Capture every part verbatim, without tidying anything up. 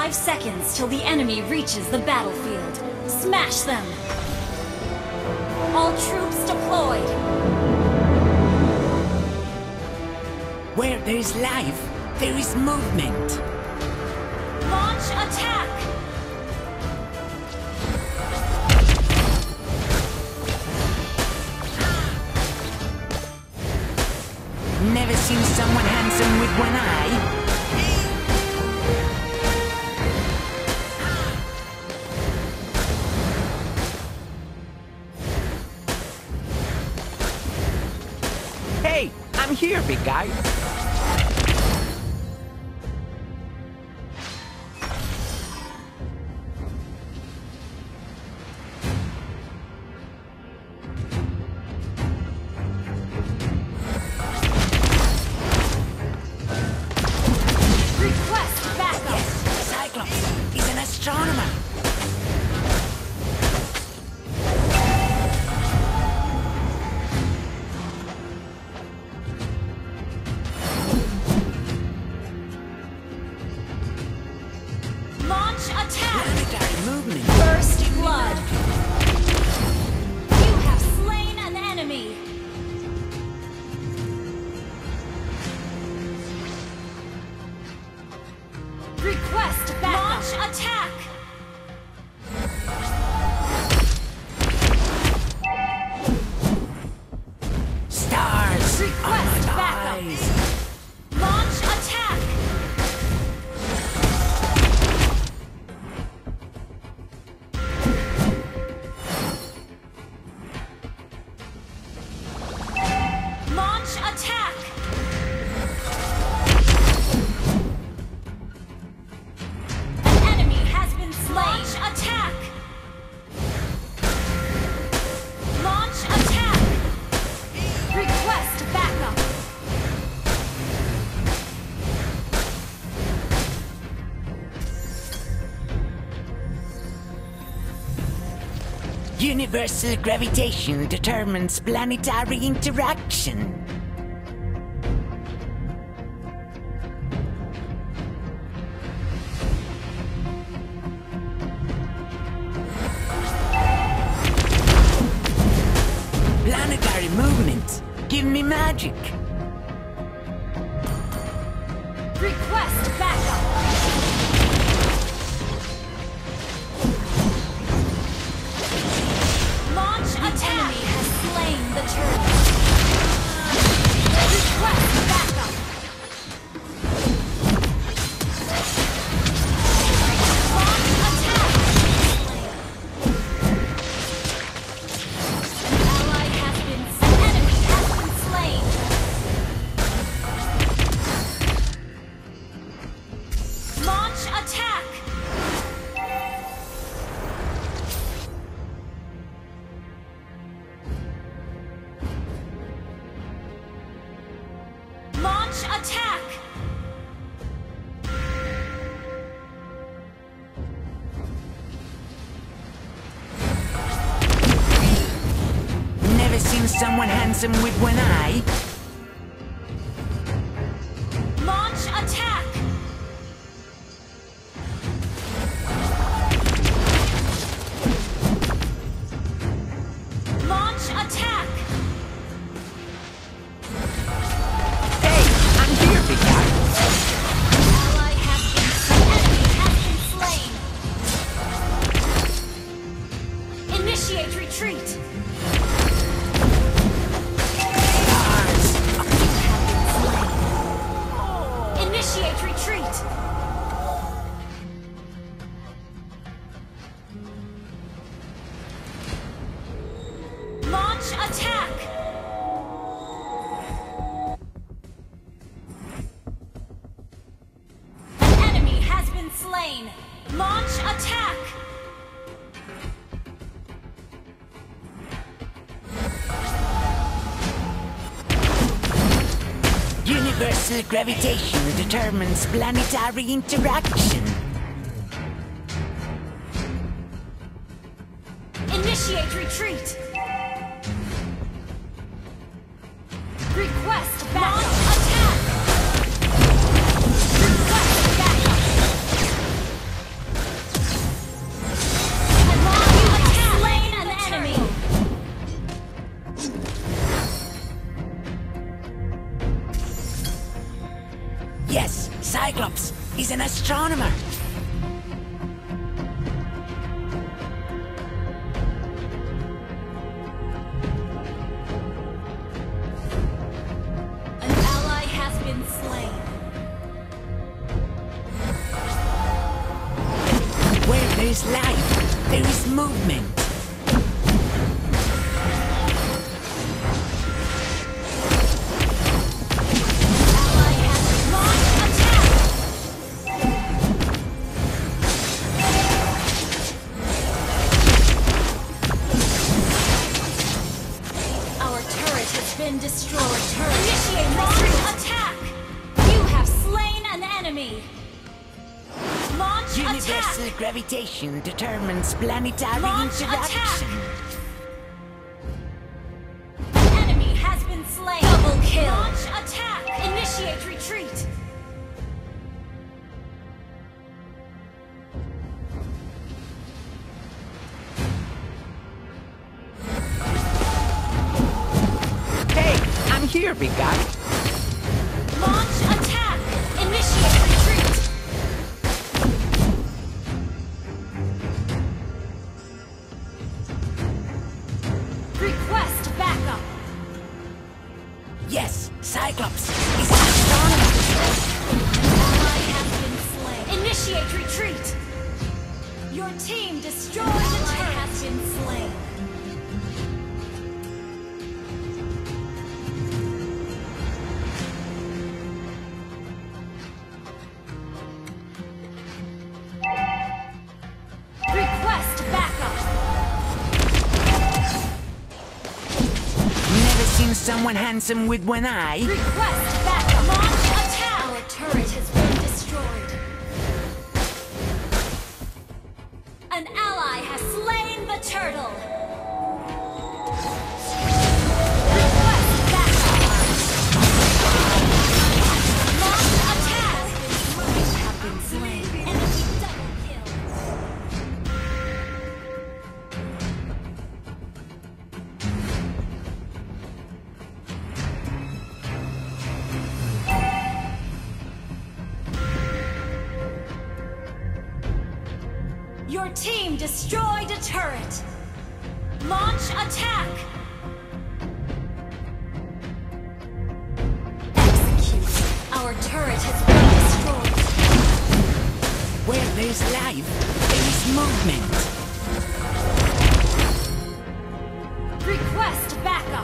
Five seconds till the enemy reaches the battlefield. Smash them! All troops deployed! Where there is life, there is movement. Launch attack! Never seen someone handsome with one eye. Hey, I'm here, big guy. Request backup! Launch attack! Stars! Request backup! Launch attack! Launch attack! Launch attack! Launch attack! Request backup! Universal gravitation determines planetary interaction. Planetary movement. Give me magic. Request backup. Launch attack. Enemy has slain the turret. Request backup. Attack! Never seen someone handsome with one eye. Launch attack! Launch attack! Ally has been, enemy has been slain. Initiate retreat. Stars. You have been slain. Initiate retreat. Launch attack. Slain. Launch attack! Universal gravitation determines planetary interaction. Initiate retreat! Request backup! Launch attack! Request backup! Yes, Cyclops is an astronomer. An ally has been slain. Where there is life, there is movement. Been destroyed. Initiate launch attack! You have slain an enemy! Launch Universal attack! gravitation determines planetary Launch interaction. An enemy has been slain! Double kill! Launch attack! Initiate retreat! Here, big guy. Launch attack! Initiate retreat! Request backup! Yes, Cyclops is an astronomer. An ally has been slain. Initiate retreat! Your team destroyed the turret! Has been slain. Someone handsome with one eye. Request backup. Launch attack. Our turret has been destroyed. An ally has slain the turtle. Request backup. Launch attack. Have been slain. Enemy double kill. Your team destroyed a turret! Launch attack! Execute! Our turret has been destroyed! Where there is life, there is movement! Request backup!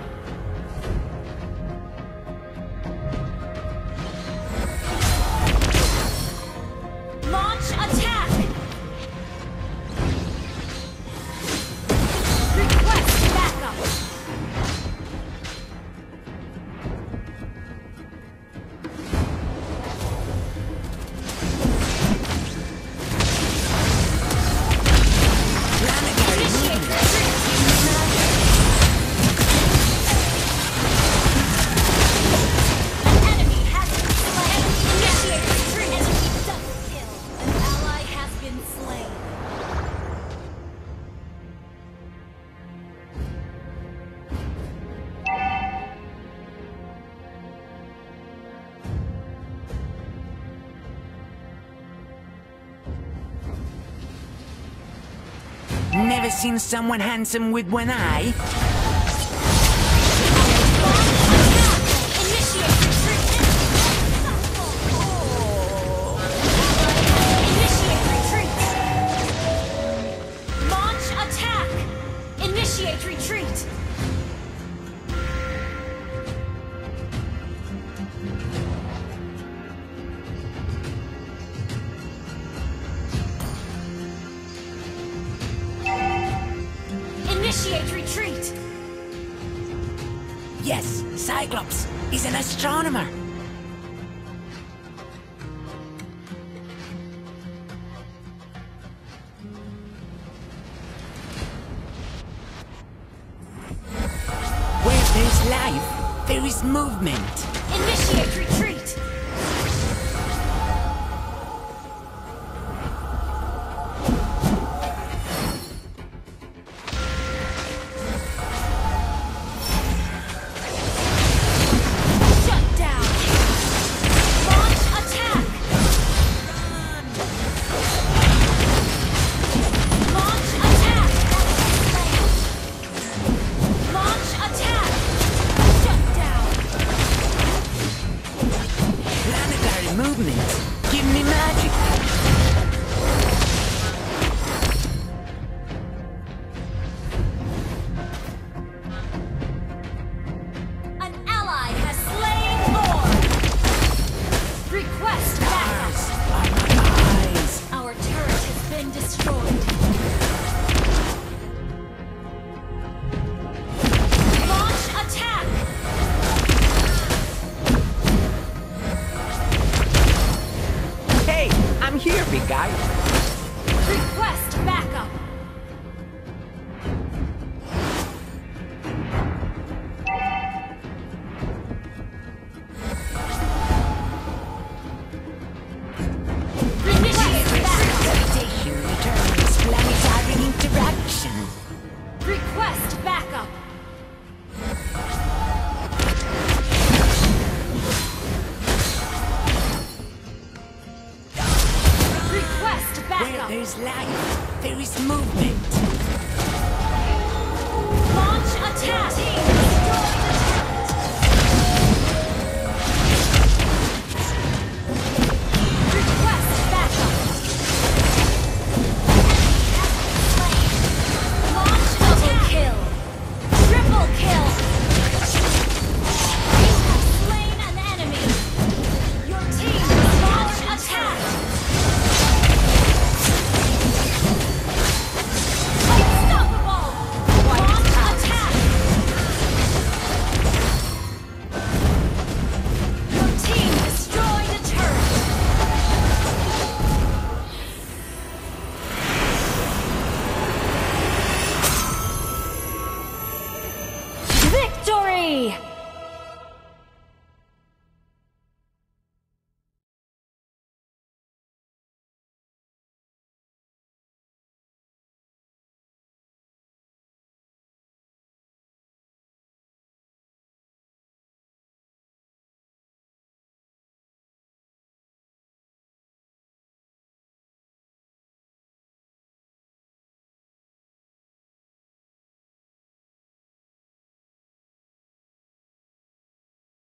Launch attack! Never seen someone handsome with one eye. Initiate retreat! Initiate retreat! Launch attack! Initiate retreat! Initiate retreat! Yes, Cyclops is an astronomer. Where there's life, there is movement. Initiate retreat! Shut down! Launch guy. Request backup. Initiate backup. Gravitation determines planetary interaction. Request backup. Request Where backup. there's life, there is movement. Launch attack. Team, destroy the turret. Request backup. Launch double kill. Triple kill. You have slain an enemy. Your team has launched attack. Unstoppable. Launch attack. Your team destroyed a turret. Victory!